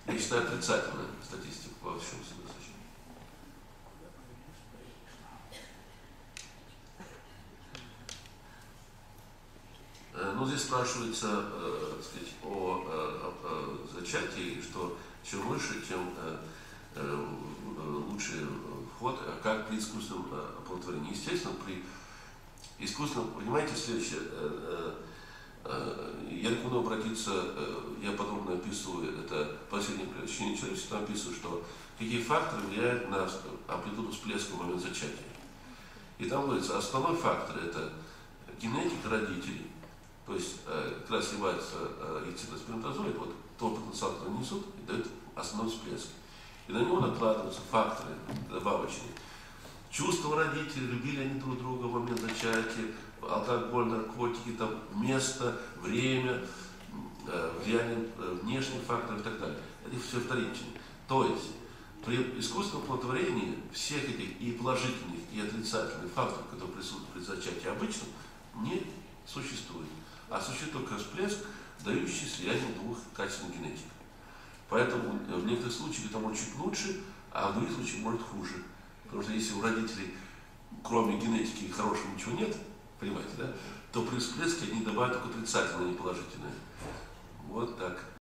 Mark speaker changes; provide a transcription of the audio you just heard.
Speaker 1: Я считаю, отрицательная статистика по всем согласию. Ну, здесь спрашивается, сказать, о зачатии, что чем выше, тем лучше вход, как при искусственном оплодотворении. Естественно, при искусственном, понимаете, следующее, я рекомендую обратиться, я подробно описываю, это последнее превращение человечества, описываю, что какие факторы влияют на амплитуду всплеска в момент зачатия. И там говорится, основной фактор это генетика родителей, то есть как раз сливается яйцеклетка сперматозоид, вот тот потенциал, который несут, и дает основной всплеск. И на него накладываются факторы добавочные. Чувства родителей, любили они друг друга в момент зачатия, алкоголь, наркотики, там, место, время, влияние внешних факторов и так далее. Это все вторичные. То есть при искусственном оплодотворении всех этих и положительных, и отрицательных факторов, которые присутствуют при зачатии обычно, не существует. А существует только всплеск, дающий слияние двух качественных генетик. Поэтому в некоторых случаях это может чуть лучше, а в других случаях может хуже. Потому что если у родителей, кроме генетики хорошего, ничего нет, понимаете, да, то при всплеске они добавят только отрицательное, а не положительное. Вот так.